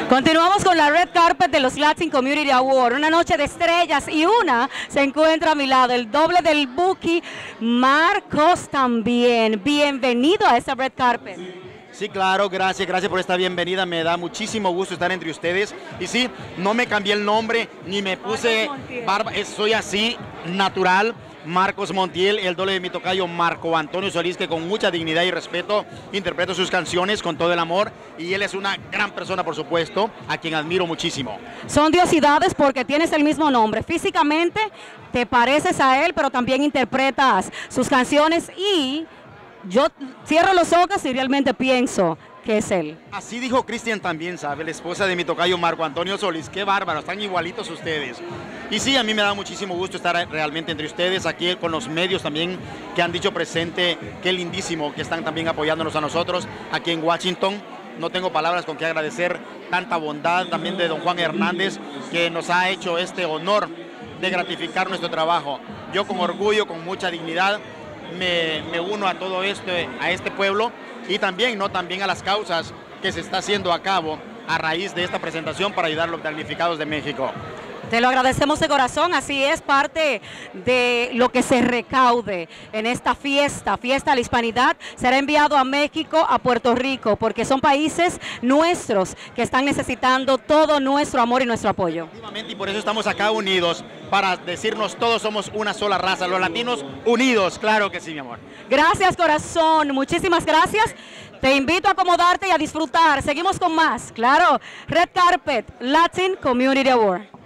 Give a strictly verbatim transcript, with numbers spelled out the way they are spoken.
Continuamos con la Red Carpet de los Latin Community Awards, una noche de estrellas y una se encuentra a mi lado, el doble del Buki, Marcos también. Bienvenido a esta Red Carpet. Sí, claro, gracias, gracias por esta bienvenida, me da muchísimo gusto estar entre ustedes. Y sí, no me cambié el nombre, ni me puse barba, soy así, natural. Marcos Montiel, el doble de mi tocayo Marco Antonio Solís, que con mucha dignidad y respeto interpreto sus canciones con todo el amor, y él es una gran persona, por supuesto, a quien admiro muchísimo. Son diosidades porque tienes el mismo nombre, físicamente te pareces a él, pero también interpretas sus canciones y yo cierro los ojos y realmente pienso que es él. Así dijo Cristian también, ¿sabe? La esposa de mi tocayo Marco Antonio Solís. Qué bárbaro, están igualitos ustedes. Y sí, a mí me da muchísimo gusto estar realmente entre ustedes, aquí con los medios también que han dicho presente. Qué lindísimo que están también apoyándonos a nosotros aquí en Washington. No tengo palabras con que agradecer tanta bondad también de don Juan Hernández, que nos ha hecho este honor de gratificar nuestro trabajo. Yo con orgullo, con mucha dignidad, me, me uno a todo esto, a este pueblo, y también, ¿no? también a las causas que se está haciendo a cabo a raíz de esta presentación para ayudar a los damnificados de México. Te lo agradecemos de corazón, así es parte de lo que se recaude en esta fiesta, fiesta de la hispanidad, será enviado a México, a Puerto Rico, porque son países nuestros que están necesitando todo nuestro amor y nuestro apoyo. Y por eso estamos acá unidos, para decirnos todos somos una sola raza, los latinos unidos, claro que sí, mi amor. Gracias, corazón, muchísimas gracias. Te invito a acomodarte y a disfrutar. Seguimos con más, claro, Red Carpet Latin Community Award.